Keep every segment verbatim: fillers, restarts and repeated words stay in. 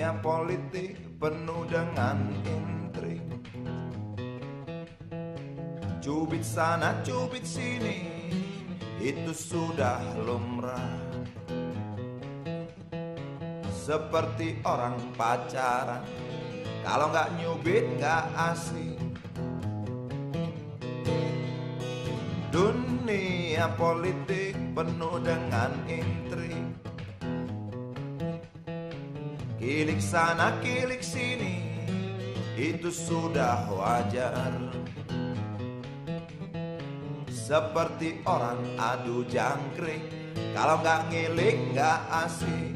Dunia politik penuh dengan intrik, cubit sana cubit sini, itu sudah lumrah. Seperti orang pacaran, kalau nggak nyubit nggak asik. Dunia politik penuh dengan intrik, kilik sana kilik sini, itu sudah wajar. Seperti orang adu jangkrik, kalau nggak ngilik nggak asik.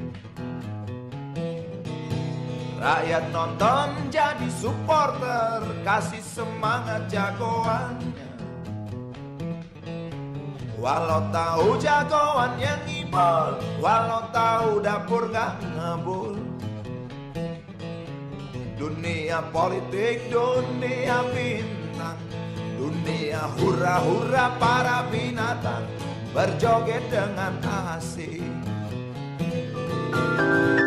Rakyat nonton jadi supporter, kasih semangat jagoannya. Walau tahu jagoan yang ngibol, walau tahu dapur gak ngebul. Dunia politik, dunia bintang, dunia hura-hura para binatang berjoget dengan asik.